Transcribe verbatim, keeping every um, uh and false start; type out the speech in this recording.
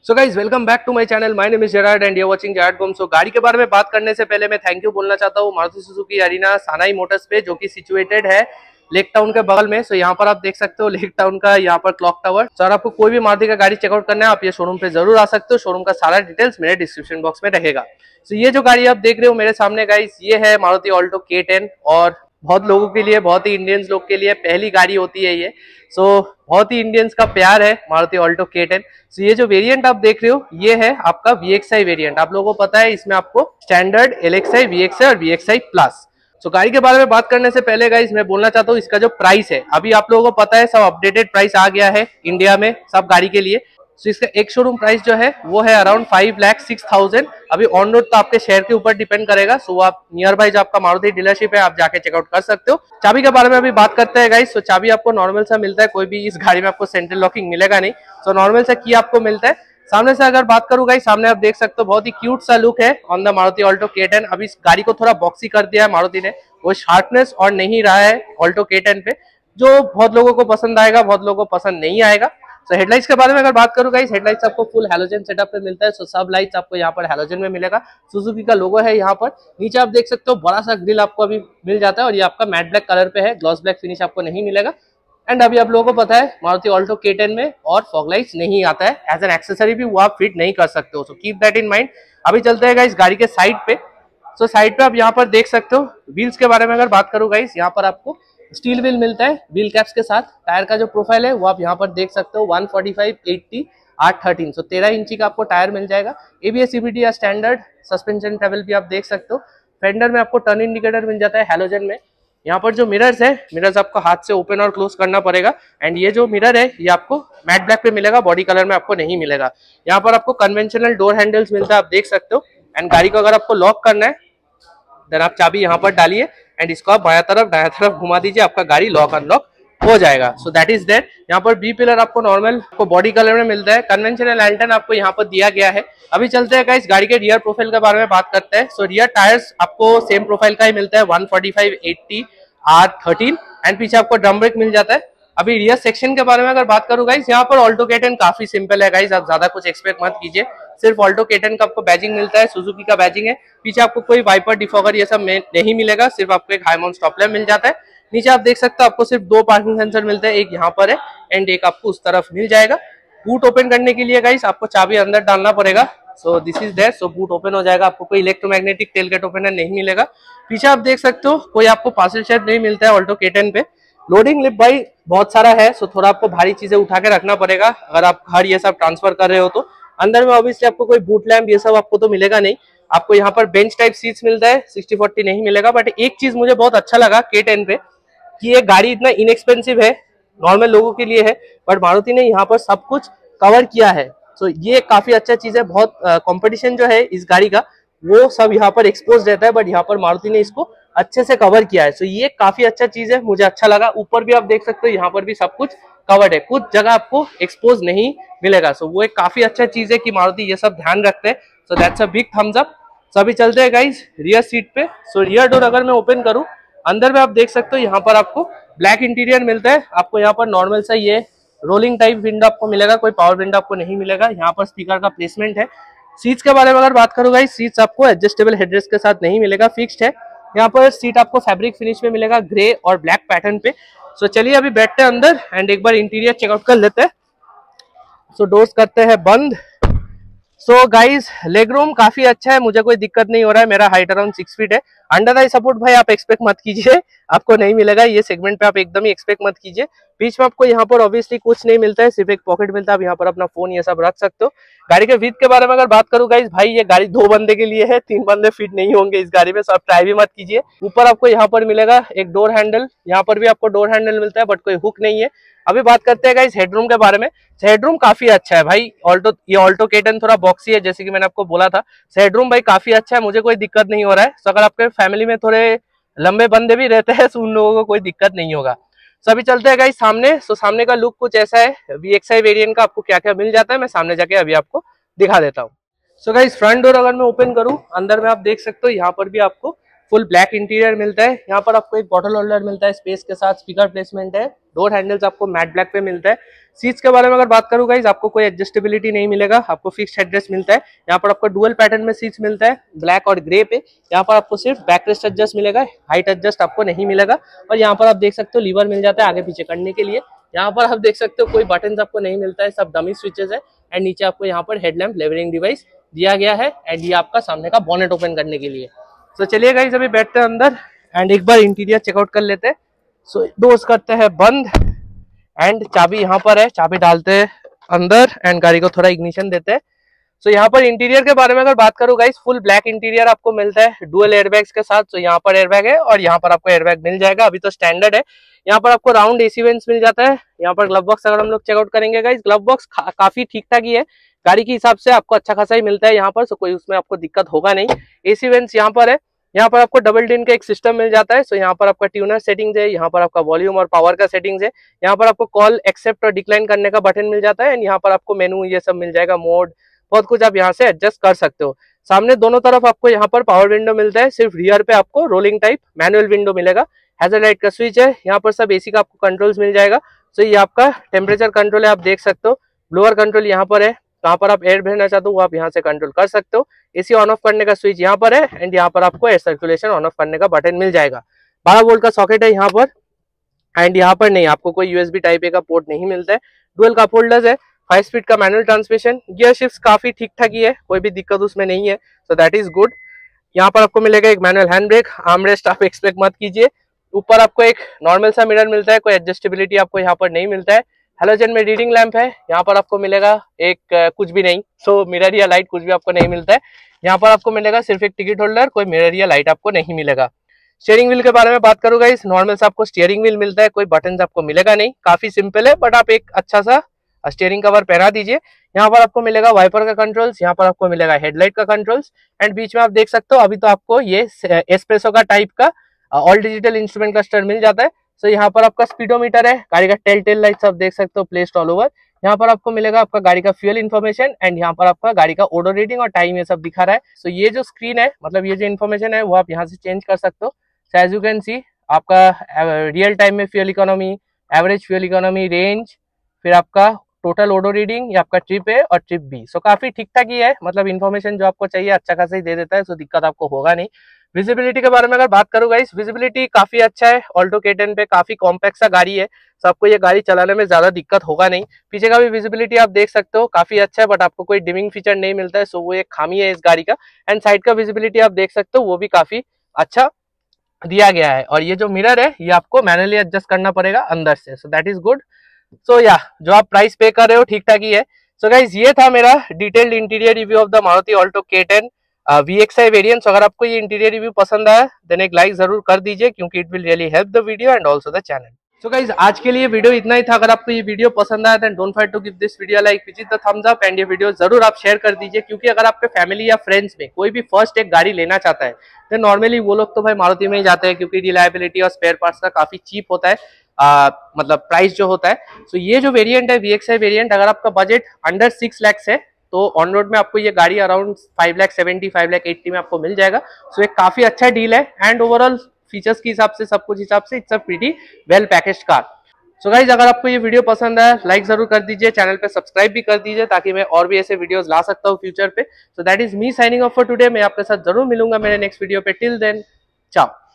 So guys welcome back to my channel. My name is Gerard and you watching Gerard boom. So गाड़ी के बारे में बात करने से पहले मैं थैंक यू बोलना चाहता हूँ मारुति सुजुकी अरीना सानाई मोटर्स पे, जो कि सिचुएटेड है लेक टाउन के बगल में। सो यहाँ पर आप देख सकते हो लेक टाउन का यहाँ पर क्लॉक टावर। सर आपको कोई भी मारुति का गाड़ी चेकआउट करना है आप ये शोरूम पे जरूर आ सकते हो। शोरूम का सारा डिटेल्स मेरे डिस्क्रिप्शन बॉक्स में रहेगा। सो ये जो गाड़ी आप देख रहे हो मेरे सामने गाइज, ये है मारुति ऑल्टो के टेन और बहुत लोगों के लिए, बहुत ही इंडियंस लोग के लिए पहली गाड़ी होती है ये। सो so, बहुत ही इंडियंस का प्यार है Maruti Alto K ten. So ये जो वेरिएंट आप देख रहे हो ये है आपका वी एक्स आई वेरिएंट। आप लोगों को पता है इसमें आपको standard, L X I, V X I और V X I plus. So गाड़ी के बारे में बात करने से पहले गाइस मैं बोलना चाहता हूँ इसका जो प्राइस है, अभी आप लोगों को पता है सब अपडेटेड प्राइस आ गया है इंडिया में सब गाड़ी के लिए। सो इसका एक शोरूम प्राइस जो है वो है around five lakh six thousand. अभी ऑन रोड तो आपके शहर के ऊपर डिपेंड करेगा। सो आप नियर बाय जो आपका मारुति डीलरशिप है आप जाके चेकआउट कर सकते हो। चाबी के बारे में अभी बात करते हैं गाइस। सो चाबी आपको नॉर्मल सा मिलता है, कोई भी इस गाड़ी में आपको सेंट्रल लॉकिंग मिलेगा नहीं। सो नॉर्मल सा की आपको मिलता है। सामने से अगर बात करूँ गाइस, सामने आप देख सकते हो बहुत ही क्यूट सा लुक है on the Maruti Alto K ten. अभी इस गाड़ी को थोड़ा बॉक्सी कर दिया है मारुति ने, वो शार्पनेस और नहीं रहा है ऑल्टो के टेन पे, जो बहुत लोगों को पसंद आएगा, बहुत लोगों को पसंद नहीं आएगा। सो so, हेडलाइट्स के बारे में अगर बात करूँ गाइस, हेडलाइट्स आपको फुल हैलोजन सेटअप पे मिलता है। सो so, सब लाइट्स आपको यहाँ पर हैलोजन में मिलेगा। सुजुकी का लोगो है यहाँ पर। नीचे आप देख सकते हो बड़ा सा ग्रिल आपको अभी मिल जाता है और ये आपका मैट ब्लैक कलर पे है, ग्लॉस ब्लैक फिनिश आपको नहीं मिलेगा। एंड अभी आप लोगों को पता है मारुति ऑल्टो के टेन में और फॉग लाइट्स नहीं आता है, एज एन एक्सेसरी भी वो आप फिट नहीं कर सकते हो। So keep that in mind. अभी चलते हैं गाइस गाड़ी के साइड पे। सो so, साइड पे आप यहाँ पर देख सकते हो व्हील्स के बारे में अगर बात करूँ गाइस, यहाँ पर आपको स्टील व्हील मिलता है व्हील कैप्स के साथ। टायर का जो प्रोफाइल है वो आप यहाँ पर देख सकते हो वन फोर्टी फाइव, एटी, आठ थर्टीन। सो तेरह इंची का आपको टायर मिल जाएगा। एबीएस सीबीटी या स्टैंडर्ड सस्पेंशन ट्रेवल भी आप देख सकते हो। फेंडर में आपको टर्न इंडिकेटर मिल जाता है हैलोजन में। यहाँ पर जो मिरर्स है, मिरर्स आपको हाथ से ओपन और क्लोज करना पड़ेगा। एंड ये जो मिरर है ये आपको मैट ब्लैक पे मिलेगा, बॉडी कलर में आपको नहीं मिलेगा। यहाँ पर आपको कन्वेंशनल डोर हैंडल्स मिलता है, आप देख सकते हो। एंड गाड़ी को अगर आपको लॉक करना है देन आप चाबी यहाँ पर डालिए एंड इसको आप बाया तरफ दाया तरफ घुमा दीजिए, आपका गाड़ी लॉक अनलॉक हो जाएगा। So that is that. यहाँ पर बी पिलर आपको नॉर्मल आपको बॉडी कलर में मिलता है। कन्वेंशनल एल्टन आपको यहाँ पर दिया गया है। अभी चलते हैं गाइस गाड़ी के रियर प्रोफाइल के बारे में बात करते हैं। सो रियर टायर्स आपको सेम प्रोफाइल का ही मिलता है, one forty five, eighty, R thirteen. And पीछे आपको ड्रम ब्रेक मिल जाता है। अभी रियर सेक्शन के बारे में अगर बात करूँ गाइस, यहाँ पर ऑल्टो के टेन काफी सिंपल है गाइस, आप ज्यादा कुछ एक्सपेक्ट मत कीजिए। सिर्फ ऑल्टो के टेन का आपको बैजिंग मिलता है, सुजुकी का बैजिंग है। पीछे आपको कोई वाइपर, डिफॉगर ये सब नहीं मिलेगा, सिर्फ आपको एक हाई माउंट स्टॉप लैम्प मिल जाता है। नीचे आप देख सकते हो आपको सिर्फ दो पार्किंग सेंसर मिलते हैं, एक यहाँ पर है एंड एक आपको उस तरफ मिल जाएगा। बूट ओपन करने के लिए गाइस आपको चाबी अंदर डालना पड़ेगा। So this is that. So boot open हो जाएगा, आपको कोई इलेक्ट्रोमैग्नेटिक टेलगेट ओपनर नहीं मिलेगा। पीछे आप देख सकते हो कोई आपको पार्सल शेप नहीं मिलता है ऑल्टो के टेन पे। लोडिंग लिप भाई बहुत सारा है, सो थोड़ा आपको भारी चीजें उठा के रखना पड़ेगा अगर आप घर ये सब ट्रांसफर कर रहे हो तो। अंदर में ऑब्वियसली आपको कोई बूट लैम्प ये सब आपको तो मिलेगा नहीं। आपको यहाँ पर बेंच टाइप सीट्स मिलता है, सिक्सटी फोर्टी नहीं मिलेगा। बट एक चीज मुझे बहुत अच्छा लगा के टेन पे कि ये गाड़ी इतना इनएक्सपेंसिव है, नॉर्मल लोगों के लिए है, बट मारुति ने यहाँ पर सब कुछ कवर किया है। सो ये काफी अच्छा चीज है। बहुत कॉम्पिटिशन जो है इस गाड़ी का वो सब यहाँ पर एक्सपोज रहता है, बट यहाँ पर मारुति ने इसको अच्छे से कवर किया है। सो ये काफी अच्छा चीज है, मुझे अच्छा लगा। ऊपर भी आप देख सकते हो यहाँ पर भी सब कुछ कवर्ड है, कुछ जगह आपको एक्सपोज नहीं मिलेगा। सो वो एक काफी अच्छा चीज है कि मारुति ये सब ध्यान रखते हैं। सो that's a big thumbs up. So अभी चलते हैं गाइस रियर सीट पे। सो रियर डोर अगर मैं ओपन करूं, अंदर में आप देख सकते हो यहाँ पर आपको ब्लैक इंटीरियर मिलता है। आपको यहाँ पर नॉर्मल सा ये रोलिंग टाइप विंडो आपको मिलेगा, कोई पावर विंडो आपको नहीं मिलेगा। यहाँ पर स्पीकर का प्लेसमेंट है। सीट्स के बारे में अगर बात करूँ गाइस, सीट्स आपको एडजस्टेबल हेडरेस्ट के साथ नहीं मिलेगा, फिक्स्ड है। यहाँ पर सीट आपको फैब्रिक फिनिश में मिलेगा, ग्रे और ब्लैक पैटर्न पे। सो चलिए अभी बैठते हैं अंदर एंड एक बार इंटीरियर चेकआउट कर लेते हैं। सो डोर्स करते हैं बंद। सो गाइस लेग रूम काफी अच्छा है, मुझे कोई दिक्कत नहीं हो रहा है। मेरा हाइट अराउंड सिक्स फीट है। अंडर आई सपोर्ट भाई आप एक्सपेक्ट मत कीजिए, आपको नहीं मिलेगा ये सेगमेंट पे, आप एकदम ही एक्सपेक्ट मत कीजिए। बीच में आपको यहाँ पर ऑब्वियसली कुछ नहीं मिलता है, सिर्फ एक पॉकेट मिलता है, आप यहाँ पर अपना फोन ये सब रख सकते हो। गाड़ी के विड्थ के बारे में अगर बात करूँ गाइस, भाई ये गाड़ी दो बंदे के लिए है, तीन बंदे फिट नहीं होंगे इस गाड़ी में, so आप ट्राई भी मत कीजिए। ऊपर आपको यहाँ पर मिलेगा एक डोर हैंडल, यहाँ पर भी आपको डोर हैंडल मिलता है बट कोई हुक नहीं है। अभी बात करते हैं गाइस हेडरूम के बारे में। हेडरूम काफी अच्छा है भाई। ऑल्टो ये ऑल्टो के टेन थोड़ा बॉक्सी है जैसे कि मैंने आपको बोला था। हेडरूम भाई काफी अच्छा है, मुझे कोई दिक्कत नहीं हो रहा है। सो अगर आपके फैमिली में थोड़े लंबे बंदे भी रहते हैं तो उन लोगों को कोई दिक्कत नहीं होगा। सो अभी चलते हैं गाइस सामने। सो सामने का लुक कुछ ऐसा है। वी एक्स आई वेरिएंट का आपको क्या क्या मिल जाता है मैं सामने जाके अभी आपको दिखा देता हूँ। सो गाइस फ्रंट डोर अगर मैं ओपन करूँ, अंदर में आप देख सकते हो यहाँ पर भी आपको फुल ब्लैक इंटीरियर मिलता है। यहाँ पर आपको एक बॉटल होल्डर मिलता है स्पेस के साथ, स्पीकर प्लेसमेंट है, डोर हैंडल्स आपको मैट ब्लैक पे मिलता है। सीट्स के बारे में अगर बात करूँ गाइस, आपको कोई एडजस्टेबिलिटी नहीं मिलेगा, आपको फिक्स्ड हेडरेस्ट मिलता है। यहाँ पर आपको डुअल पैटर्न में सीट्स मिलता है, ब्लैक और ग्रे पे। यहाँ पर आपको सिर्फ बैकरेस्ट एडजस्ट मिलेगा, हाइट एडजस्ट आपको नहीं मिलेगा। और यहाँ पर आप देख सकते हो लीवर मिल जाता है आगे पीछे करने के लिए। यहाँ पर आप देख सकते हो कोई बटन आपको नहीं मिलता है, सब डमी स्विचेस है। एंड नीचे आपको यहाँ पर हेडलैम्प लेवलिंग डिवाइस दिया गया है। एंड ये आपका सामने का बॉनेट ओपन करने के लिए। सो so, चलिए गाइस अभी बैठते हैं अंदर एंड एक बार इंटीरियर चेकआउट कर लेते हैं। सो so, डोर्स करते हैं बंद एंड चाबी यहाँ पर है, चाबी डालते हैं अंदर एंड गाड़ी को थोड़ा इग्निशन देते हैं। सो so, यहाँ पर इंटीरियर के बारे में अगर बात करूँ गाइस, फुल ब्लैक इंटीरियर आपको मिलता है डुअल एयरबैग्स के साथ। तो so, यहाँ पर एयरबैग है और यहाँ पर आपको एयरबैग मिल जाएगा, अभी तो स्टैंडर्ड है। यहाँ पर आपको राउंड एसी वेंट्स मिल जाता है। यहाँ पर ग्लव बॉक्स अगर हम लोग चेकआउट करेंगे गाइस, ग्लव बॉक्स काफी ठीक ठाक ही है, गाड़ी के हिसाब से आपको अच्छा खासा ही मिलता है यहाँ पर। सो so, कोई उसमें आपको दिक्कत होगा नहीं। एसी वेंट्स यहाँ पर है। यहाँ पर आपको डबल डिन का एक सिस्टम मिल जाता है। सो so, यहाँ पर आपका ट्यूनर सेटिंग्स है, यहाँ पर आपका वॉल्यूम और पावर का सेटिंग्स है। यहाँ पर आपको कॉल एक्सेप्ट और डिक्लाइन करने का बटन मिल जाता है। एंड यहाँ पर आपको मेनू ये सब मिल जाएगा, मोड बहुत कुछ आप यहाँ से एडजस्ट कर सकते हो। सामने दोनों तरफ आपको यहाँ पर पावर विंडो मिलता है, सिर्फ रियर पे आपको रोलिंग टाइप मैनुअल विंडो मिलेगा। हैजर्ड लाइट का स्विच है, यहाँ पर सब एसी का आपको कंट्रोल्स मिल जाएगा। सो so, ये आपका टेम्परेचर कंट्रोल है, आप देख सकते हो। ब्लोअर कंट्रोल यहाँ पर है, कहाँ पर आप एयर भेजना चाहते हो वो आप यहाँ से कंट्रोल कर सकते हो। एसी ऑन ऑफ करने का स्विच यहाँ पर है एंड यहाँ पर आपको एयर सर्कुलेशन ऑन ऑफ करने का बटन मिल जाएगा। बारह वोल्ट का सॉकेट है यहाँ पर एंड यहाँ पर नहीं, आपको कोई यूएसबी टाइप ए का पोर्ट नहीं मिलता है। डुअल कप होल्डर्स है, फाइव स्पीड का मैनुअल ट्रांसमिशन, गियर शिफ्ट काफी ठीक ठाक ही है, कोई भी दिक्कत उसमें नहीं है। So that is good. यहाँ पर आपको मिलेगा एक मैनुअल हैंड ब्रेक, आर्मरेस्ट आप एक्सपेक्ट मत कीजिए। ऊपर आपको एक नॉर्मल सा मिरर मिलता है, कोई एडजस्टेबिलिटी आपको यहाँ पर नहीं मिलता है। हेलोजन में रीडिंग लैंप है, यहाँ पर आपको मिलेगा एक uh, कुछ भी नहीं, सो so, मिरर या लाइट कुछ भी आपको नहीं मिलता है। यहाँ पर आपको मिलेगा सिर्फ एक टिकट होल्डर, कोई मिरर या लाइट आपको नहीं मिलेगा। स्टीयरिंग व्हील के बारे में बात करूंगा, इस नॉर्मल से आपको स्टीयरिंग व्हील मिलता है, कोई बटन आपको मिलेगा नहीं, काफी सिंपल है, बट आप एक अच्छा सा स्टीयरिंग कवर पहना दीजिए। यहाँ पर आपको मिलेगा वाइपर का कंट्रोल्स, यहाँ पर आपको मिलेगा हेडलाइट का कंट्रोल्स एंड बीच में आप देख सकते हो अभी तो आपको ये एस्प्रेसो का टाइप का ऑल डिजिटल इंस्ट्रूमेंट क्लस्टर मिल जाता है। सो so, यहाँ पर आपका स्पीडोमीटर है, गाड़ी का टेल टेल लाइट्स आप देख सकते हो प्लेस्ड ऑल ओवर। यहाँ पर आपको मिलेगा आपका गाड़ी का फ्यूल इन्फॉर्मेशन एंड यहाँ पर आपका गाड़ी का ओडो रेटिंग और टाइम ये सब दिखा रहा है। सो so, ये जो स्क्रीन है, मतलब ये जो इन्फॉर्मेशन है वो आप यहाँ से चेंज कर सकते हो। So as you can see आपका रियल टाइम में fuel economy, average fuel economy, range, फिर आपका टोटल ओडो रीडिंग, ये आपका ट्रिप है और ट्रिप बी। सो काफी ठीक ठाक ही है, मतलब इन्फॉर्मेशन जो आपको चाहिए अच्छा खासा ही दे देता है, सो दिक्कत आपको होगा नहीं। विजिबिलिटी के बारे में अगर बात करूँ गाइस, विजिबिलिटी काफी अच्छा है, ऑल्टो के टेन पे काफी कॉम्पैक्ट सा गाड़ी है, सो आपको ये गाड़ी चलाने में ज्यादा दिक्कत होगा नहीं। पीछे का भी विजिबिलिटी आप देख सकते हो काफी अच्छा है, बट आपको कोई डिमिंग फीचर नहीं मिलता है, सो वो एक खामी है इस गाड़ी का। एंड साइड का विजिबिलिटी आप देख सकते हो वो भी काफी अच्छा दिया गया है। और ये जो मिरर है ये आपको मैनुअली एडजस्ट करना पड़ेगा अंदर से, so that is good. So या जो आप प्राइस पे कर रहे हो ठीक ठाक ही है। सो so गाइस ये था मेरा detailed interior review of the Maruti Alto K ten V X I variant. अगर आपको ये इंटीरियर रिव्यू पसंद आया देन एक लाइक जरूर कर दीजिए, क्योंकि it will really help the video and also the channel. So guys आज के लिए वीडियो इतना ही था। अगर आपको ये वीडियो पसंद आया then don't forget to give this video like, visit the thumbs up and ये वीडियो जरूर आप शेयर कर दीजिए, क्योंकि अगर आपके फैमिली या फ्रेंड्स में कोई भी फर्स्ट एक गाड़ी लेना चाहता है देन नॉर्मली वो लोग तो भाई मारुति में ही जाते हैं, क्योंकि रिलायबिलिटी और स्पेयर पार्ट्स का काफी चीप होता है, आ, मतलब प्राइस जो होता है। सो so, ये जो वेरिएंट है वी एक्स आई वेरिएंट, अगर आपका बजट अंडर सिक्स लैक्स है तो ऑन रोड में आपको ये गाड़ी around five lakh seventy five lakh eighty में आपको मिल जाएगा। सो so, एक काफी अच्छा डील है एंड ओवरऑल फीचर्स के हिसाब से, सब कुछ हिसाब से it's a pretty well packaged car. So guys अगर आपको ये वीडियो पसंद आया लाइक जरूर कर दीजिए, चैनल पे सब्सक्राइब भी कर दीजिए ताकि मैं और भी ऐसे वीडियोस ला सकता हूँ फ्यूचर पे। So that is me signing off for today. मैं आपके साथ जरूर मिलूंगा मेरे नेक्स्ट वीडियो पे। टिल देन चाओ।